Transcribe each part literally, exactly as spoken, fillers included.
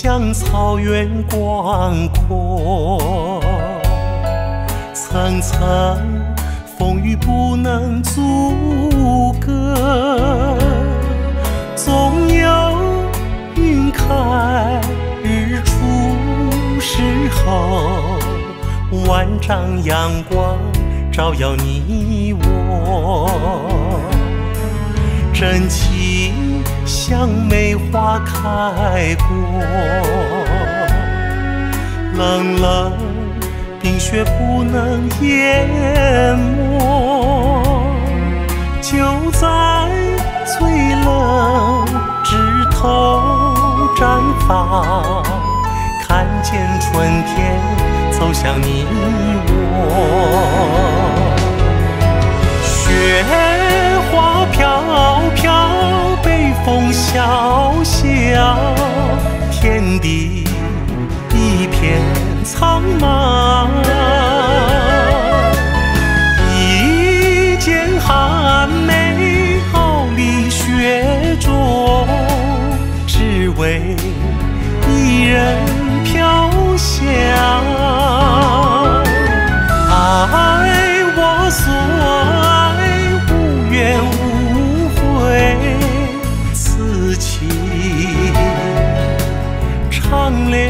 向草原广阔，层层风雨不能阻隔，总有云开日出时候，万丈阳光照耀你我，真情像梅花开过，冷冷冰雪不能淹没，就在最冷枝头绽放，看见春天走向你我。雪花飘飘，北风萧萧，天地一片苍茫，一剑寒梅傲立雪中，只为一人飘香。爱我所爱，无怨无悔，此情长留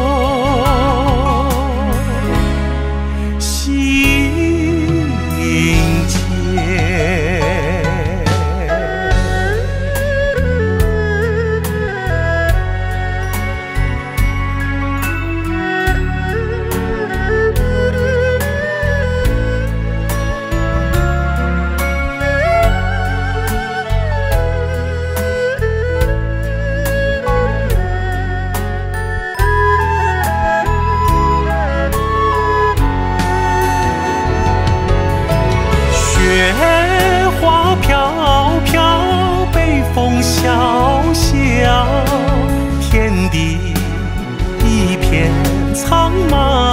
心间。雪花飘飘，北风萧萧，天地一片苍茫。